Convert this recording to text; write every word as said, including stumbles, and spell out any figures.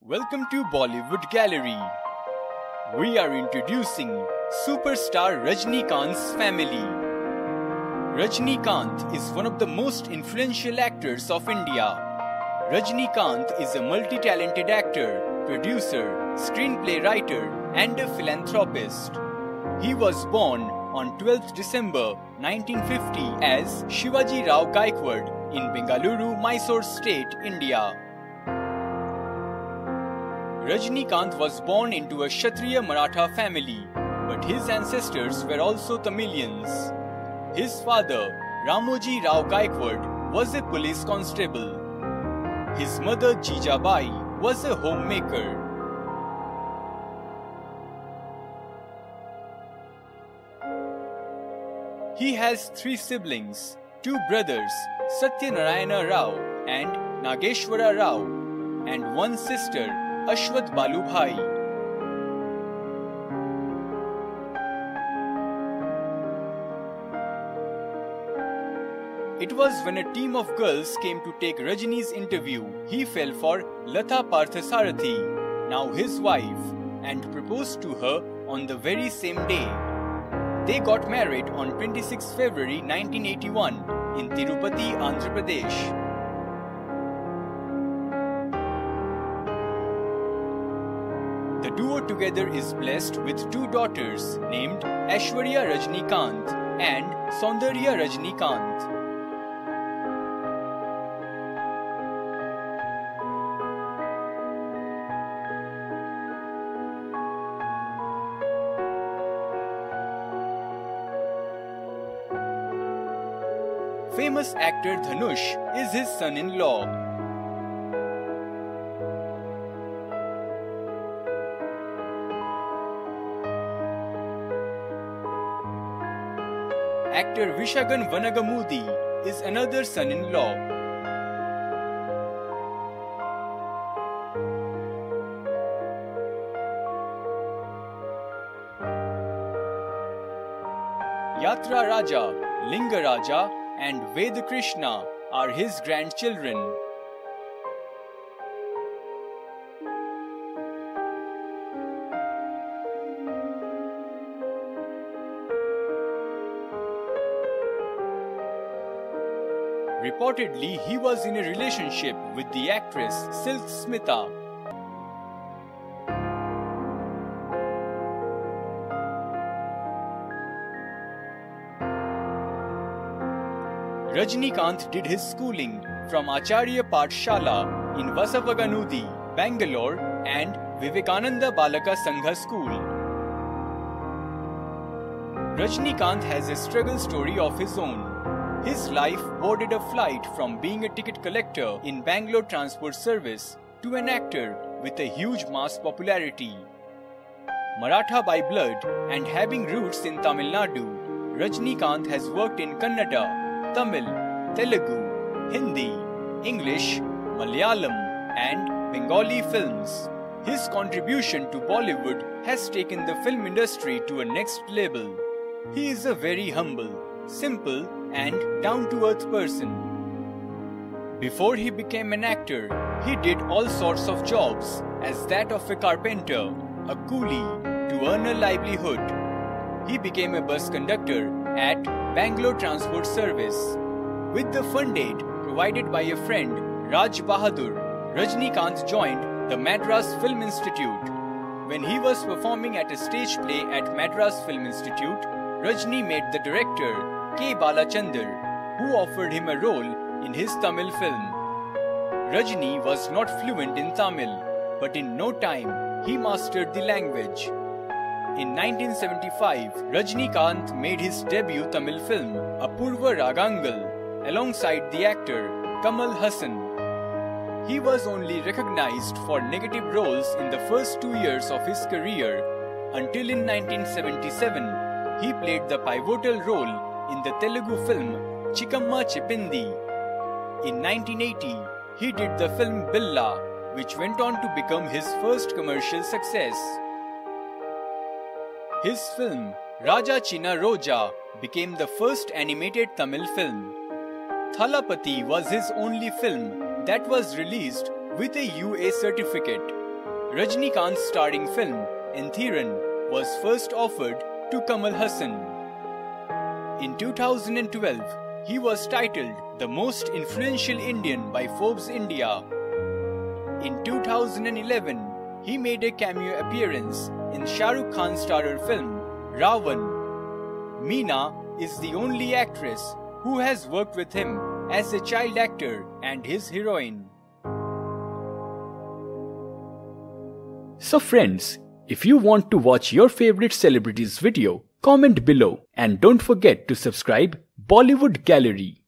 Welcome to Bollywood Gallery. We are introducing superstar Rajnikant's family. Rajnikant is one of the most influential actors of India. Rajnikant is a multi-talented actor, producer, screenplay writer and a philanthropist. He was born on twelfth December nineteen fifty as Shivaji Rao Gaikwad in Bengaluru, Mysore State, India. Rajnikant was born into a Kshatriya Maratha family, but his ancestors were also Tamilians. His father, Ramoji Rao Gaikwad, was a police constable. His mother, Jijabai, was a homemaker. He has three siblings, two brothers, Satyanarayana Rao and Nageshwara Rao, and one sister, Ashwath Balu Bhai. It was when a team of girls came to take Rajini's interview, he fell for Latha Parthasarathi, now his wife, and proposed to her on the very same day. They got married on twenty-sixth February nineteen eighty-one in Tirupati, Andhra Pradesh. The duo together is blessed with two daughters named Aishwarya Rajnikant and Saundarya Rajnikant. Famous actor Dhanush is his son-in-law. Actor Vishagan Vanagamudi is another son-in-law. Yatra Raja, Linga Raja and Ved Krishna are his grandchildren. Reportedly, he was in a relationship with the actress Silk Smita. Rajnikant did his schooling from Acharya Pathshala in Vasavaganudi, Bangalore and Vivekananda Balaka Sangha School. Rajnikant has a struggle story of his own. His life boarded a flight from being a ticket collector in Bangalore Transport Service to an actor with a huge mass popularity. Maratha by blood and having roots in Tamil Nadu, Rajnikant has worked in Kannada, Tamil, Telugu, Hindi, English, Malayalam and Bengali films. His contribution to Bollywood has taken the film industry to a next level. He is a very humble, simple and down-to-earth person. Before he became an actor, he did all sorts of jobs as that of a carpenter, a coolie, to earn a livelihood. He became a bus conductor at Bangalore Transport Service. With the fund aid provided by a friend, Raj Bahadur, Rajnikant joined the Madras Film Institute. When he was performing at a stage play at Madras Film Institute, Rajni met the director K. Balachandar, who offered him a role in his Tamil film. Rajni was not fluent in Tamil, but in no time he mastered the language. In nineteen seventy-five, Rajnikant made his debut Tamil film Apurva Ragangal alongside the actor Kamal Hassan. He was only recognized for negative roles in the first two years of his career, until in nineteen seventy-seven he played the pivotal role in the Telugu film Chikkamma Cheppindi. In nineteen eighty, he did the film Billa, which went on to become his first commercial success. His film Raja China Roja became the first animated Tamil film. Thalapathy was his only film that was released with a U A certificate. Rajinikanth's starring film Enthiran was first offered to Kamal Haasan. In two thousand twelve, he was titled the most influential Indian by Forbes India. In two thousand eleven, he made a cameo appearance in Shah Rukh Khan's starrer film Ravan. Meena is the only actress who has worked with him as a child actor and his heroine. So friends, if you want to watch your favorite celebrities video, comment below and don't forget to subscribe Bollywood Gallery.